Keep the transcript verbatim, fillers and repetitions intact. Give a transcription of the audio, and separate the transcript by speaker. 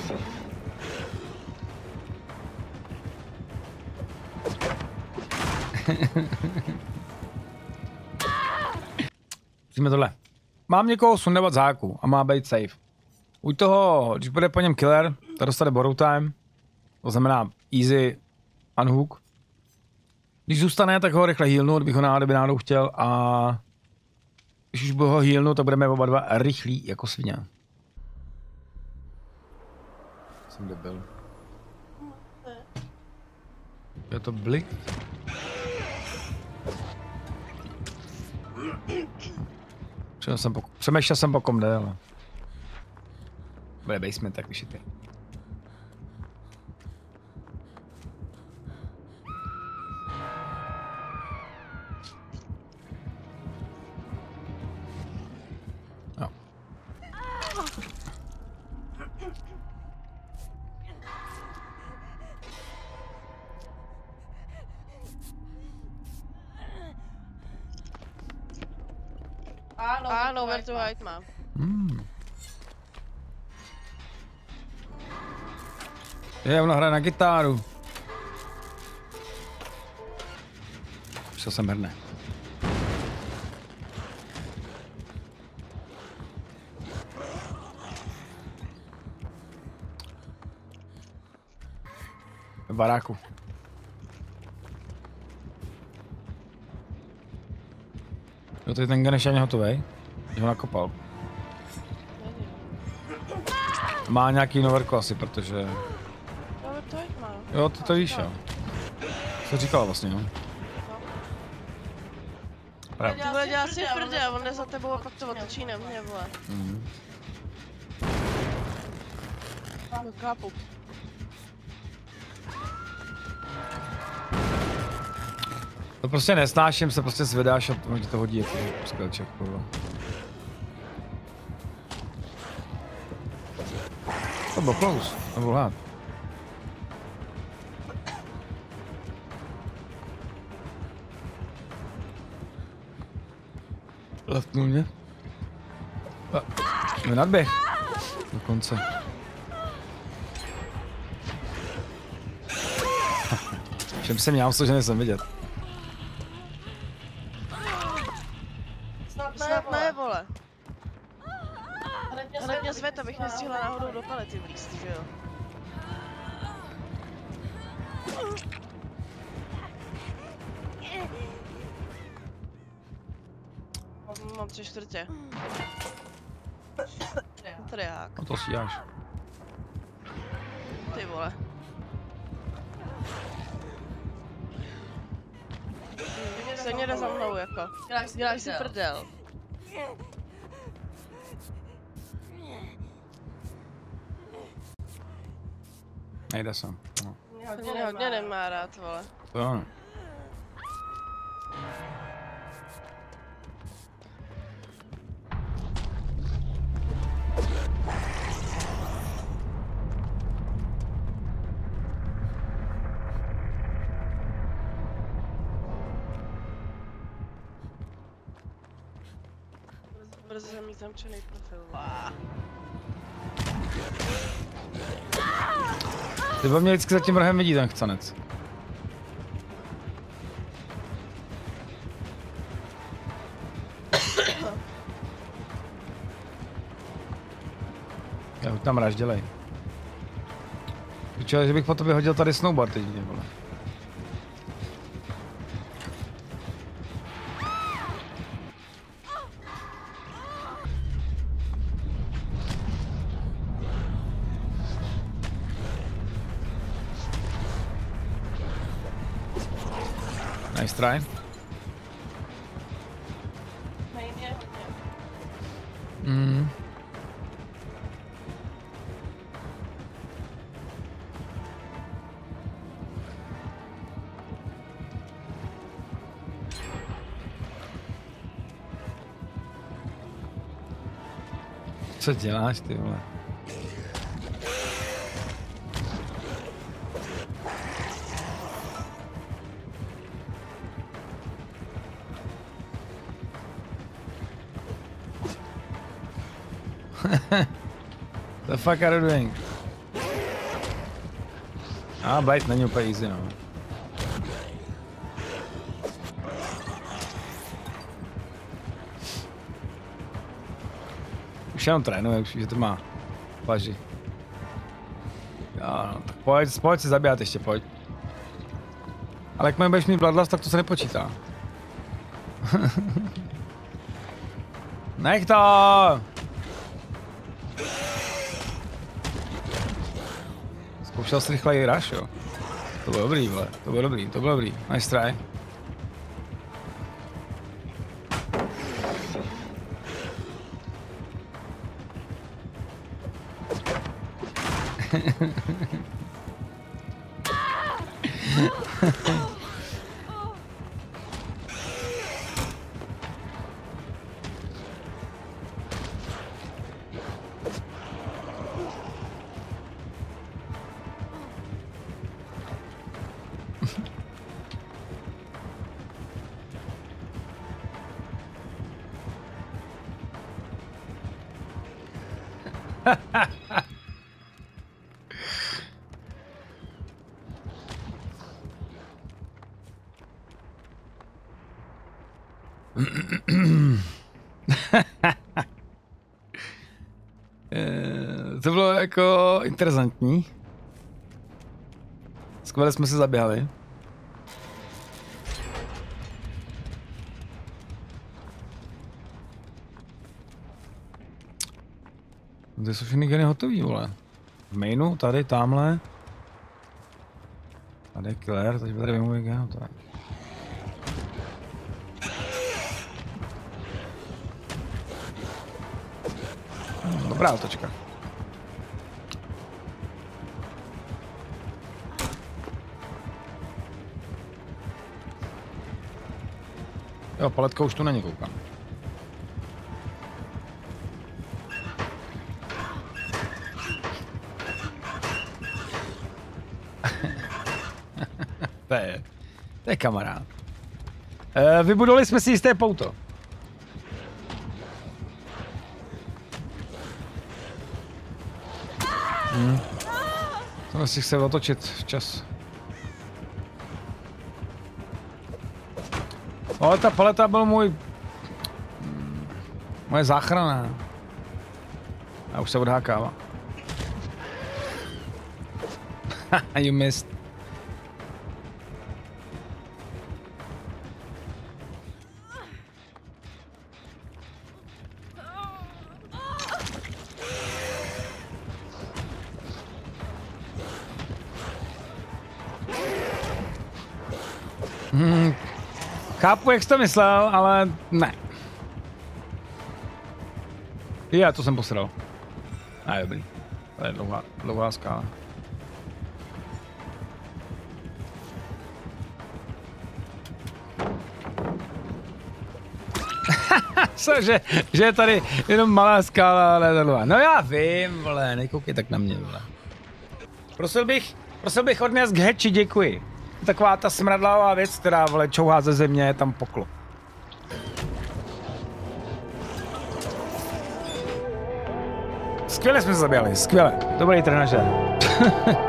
Speaker 1: Musíme tohle. Mám někoho sundavat z háku a má být safe. U toho, když bude po něm killer, to dostane borrow time. To znamená easy unhook. Když zůstane, tak ho rychle healnu, kdybych ho náhodou, náhodou chtěl a když už budu ho healnu, tak budeme oba dva rychlí jako svině. Jsem debil. Je to blik? Jsem po, přemýšlel jsem po kom jde, ale... Bude basement, tak vyšitý. Jo.
Speaker 2: Ano, where to hide, mám.
Speaker 1: Hmm. Je, ona hraje na gitáru. Co se mrne. V baráku. Jo, to je ten Ganesh ani hotovej. Že ho nakopal. Má nějaký noverko asi, protože... Jo, ty to víš, jo. Co říkala vlastně, jo?
Speaker 2: Ty bude dělat si prdě, on jde za tebou a pak to otočí na mě, vole.
Speaker 1: Mhm.
Speaker 2: No, kápu.
Speaker 1: To prostě nesnáším, se prostě zvedáš a on ti to hodí jako skvělček, kurva. To byl close, to byl hlad. Leftnul mě. A, nadběh. Dokonce. Všem se měl, že nejsem vidět.
Speaker 2: Snad ne, vole. Hned mě zved, abych nestihla náhodou do palety vlízt, že jo? Mám tři čtvrtě. Triák.
Speaker 1: No to si děláš.
Speaker 2: Ty vole. Stejně jde za mnou jako. Děláš si prdel.
Speaker 1: Nejde jsem. No.
Speaker 2: Mě hodně nemá rád, vole.
Speaker 1: To jo.
Speaker 2: Brzo jsem mít zamčený profil.
Speaker 1: Ty by mě vždycky za tím rohem vidí ten chcanec. Já ho tam raždělej. Vyčel, že bych po tobě hodil tady snowboard teď, vole. Nice try. Mm. Co děláš, ty vole? The fuck are you doing? A Blade není úplně easy, no. Už jenom trénuje, už že to má paži. Jo, no, tak pojď, pojď si zabíjat ještě, pojď. Ale jak budeš mít Bloodlust, tak to se nepočítá. Nech to! Zkoušel jsi rychleji rush, jo? To bylo dobrý, vole. To bylo dobrý, to bylo dobrý. Nice try. To bylo jako interesantní. Skvěle jsme se zaběhali. Kde jsou všechny geny hotový, vole? V mainu, tady, tamhle. Tady je killer, teď tady vymluví gen, tak. Dobrá otočka. Jo, paletka už tu není, koukám. to je, to je kamarád. E, vybudovali jsme si jisté pouto. Hmm. Jsem si chce otočit včas. Ale ta paleta byl můj... moje záchrana. A už se odhákává. You missed. Hmm. Chápu, jak jsi to myslel, ale ne. Já to jsem posral. A dobrý. To je dlouhá, dlouhá skála. Cože, že je tady jenom malá skála, ale dlouhá. No já vím, vole, nekoukej tak na mě, vole. Prosil bych, prosil bych odnes k heči, děkuji. Taková ta smradlavá věc, která, vole, čouhá ze země, je tam poklop. Skvěle jsme se zaběhli, skvěle. Dobrý trenažer.